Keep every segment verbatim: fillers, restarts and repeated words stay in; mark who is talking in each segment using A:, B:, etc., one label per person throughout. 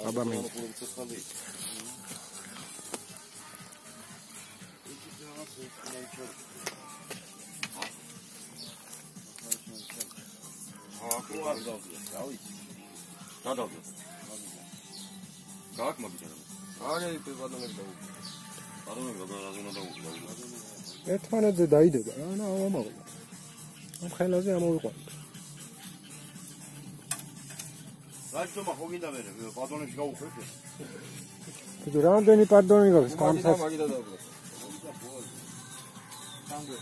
A: აბა მე
B: Как могу? არა ის ბატონები და ბატონები როგორ უნდა დაუყო
A: ერთმანეთზე დაიდება რა და ამაღლა ამ ხელაზე ამოვიყვანოთ
B: რაჭომა ხო გინდა მე ბატონებში გავუხვევ
A: კიდე რამდენი პარტონი გაქვს კამსას
B: მაგიდა დაუყო სამდე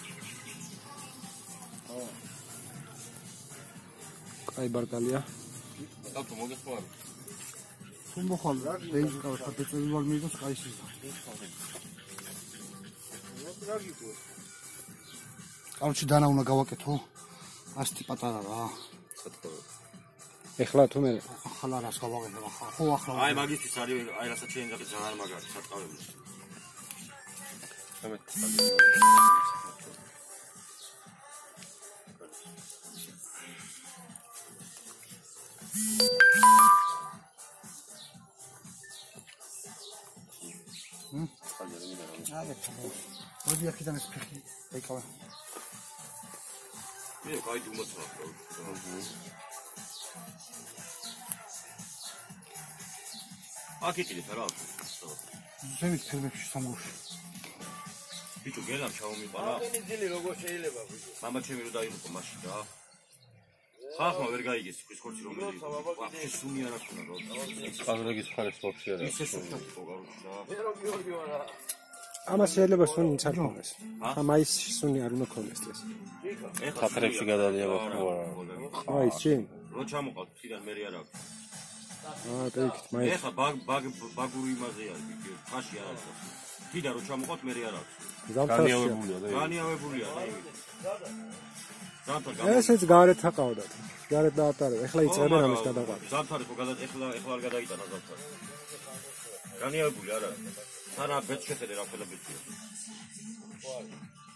A: აი ბარტალია
B: დათო მოგესწორე
A: მოხალ რეიზ ყავს ხათეწელი ვარ მიდოს ყაისის კამჩი დანა უნდა გავაკეთო ასეთი პატარა რა ეხლა თუ მე ახლა რას გავაკეთე ხო ახლა
B: აი მაგისთვის არის აი რასაც შეიძლება ძალიან მაგარი სატყავები
A: Hm? Wat heb je dan eens Ik al.
B: Nee, ga je doen wat zo. Ah, kijk je verhaal.
A: Zijn het veel meer samoes.
B: Bicho gelam Xiaomi para. Mama ჩემი რო დაიღო მაშინ რა. ხახმა ვერ გაიგეს ის ხორცი რომელი. ვაფშე სუნი არ აქვს რა.
C: ყაზრეგის ხარეს ვაფშე არა.
B: ისე სუნი იყო გაუჩი რა. მე რო გიორგი ვარა.
A: ამას შეიძლება სუნი ჩარქონდეს. ამ აის სუნი არ უნდა ქონდეს ეს.
C: ხატრებში გადადია ვაფშე არა.
A: აი შენ.
B: რო ჩამოყავთ თიდან მე არ აქვს.
A: აა პეიქით მაინც.
B: ეხა ბაგ ბაგ ბაგური იმაზე არის ბიჭო. ხაში არ აქვს. თიდან რო ჩამოყავთ მე არ აქვს.
C: განიავებულია და
B: განიავებულია და
A: ესეც გარეთ აყავდათ. გარეთ დაატარებ. ეხლა იწყებენ ამის გადაყვანას.
B: ზამთარი ხო გადა ეხლა ეხლა არ გადაიტანა ზამთარი. განიავებული არა. სანამ ბეჭ შეხედე რა ყველა ბეჭია.